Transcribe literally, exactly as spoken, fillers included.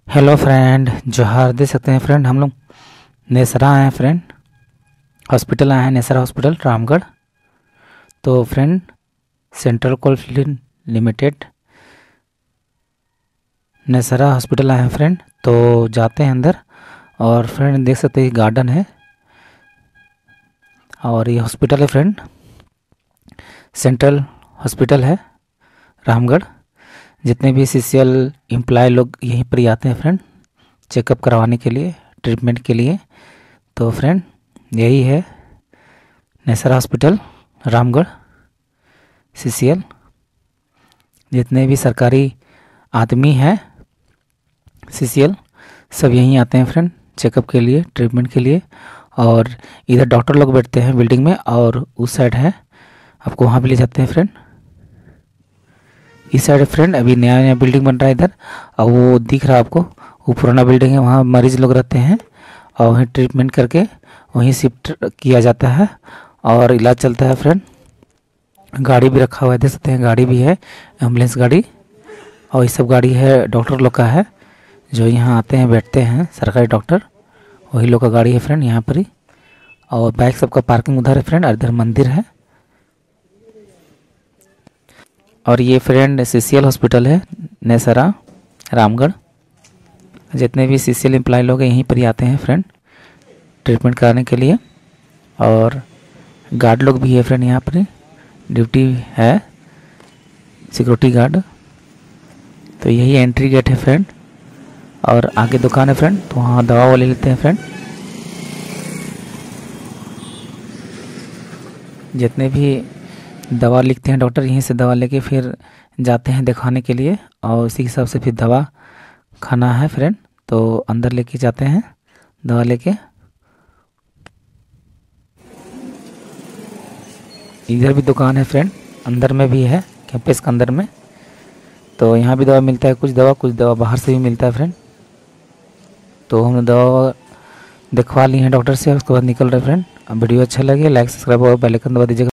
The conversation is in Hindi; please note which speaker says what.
Speaker 1: हेलो फ्रेंड, जोहार। देख सकते हैं फ्रेंड, हम लोग नेसरा आए हैं फ्रेंड, हॉस्पिटल आए हैं, नेसरा हॉस्पिटल रामगढ़। तो friend, central coalfield limited Nesra hospital आए हैं फ्रेंड। तो जाते हैं अंदर। और फ्रेंड देख सकते हैं गार्डन है और ये हॉस्पिटल है फ्रेंड, सेंट्रल हॉस्पिटल है रामगढ़। जितने भी सीसीएल एम्प्लॉय लोग यहीं पर ही आते हैं फ्रेंड, चेकअप करवाने के लिए, ट्रीटमेंट के लिए। तो फ्रेंड यही है नेसरा हॉस्पिटल रामगढ़ सीसीएल। जितने भी सरकारी आदमी हैं सीसीएल सब यहीं आते हैं फ्रेंड, चेकअप के लिए, ट्रीटमेंट के लिए। और इधर डॉक्टर लोग बैठते हैं बिल्डिंग में, और उस साइड है, आपको वहाँ भी ले जाते हैं फ्रेंड। इस साइड फ्रेंड अभी नया नया बिल्डिंग बन रहा है इधर, और वो दिख रहा है आपको, वो पुराना बिल्डिंग है, वहाँ मरीज लोग रहते हैं और वहीं ट्रीटमेंट करके वहीं शिफ्ट किया जाता है और इलाज चलता है फ्रेंड। गाड़ी भी रखा हुआ है, देख सकते हैं, गाड़ी भी है, एम्बुलेंस गाड़ी। और ये सब गाड़ी है डॉक्टर लोग का है, जो यहाँ आते हैं बैठते हैं सरकारी डॉक्टर, वही लोग का गाड़ी है फ्रेंड यहाँ पर ही। और बाइक सबका पार्किंग उधर है फ्रेंड, और इधर मंदिर है। और ये फ्रेंड सीसीएल हॉस्पिटल है नेसरा रामगढ़। जितने भी सीसीएल एम्प्लॉय लोग हैं यहीं पर ही आते हैं फ्रेंड, ट्रीटमेंट कराने के लिए। और गार्ड लोग भी है फ्रेंड, यहाँ पर ड्यूटी है, सिक्योरिटी गार्ड। तो यही एंट्री गेट है फ्रेंड, और आगे दुकान है फ्रेंड, तो वहाँ दवा वो ले लेते हैं फ्रेंड। जितने भी दवा लिखते हैं डॉक्टर, यहीं से दवा लेके फिर जाते हैं दिखाने के लिए, और उसी हिसाब से फिर दवा खाना है फ्रेंड। तो अंदर लेके जाते हैं दवा लेके। इधर भी दुकान है फ्रेंड, अंदर में भी है, कैंपस के अंदर में। तो यहाँ भी दवा मिलता है, कुछ दवा कुछ दवा बाहर से भी मिलता है फ्रेंड। तो हम दवा दिखवा ली है डॉक्टर से, उसके बाद निकल रहे फ्रेंड। अब वीडियो अच्छा लगे लाइक सब्सक्राइब और बेल आइकन दबा दीजिएगा।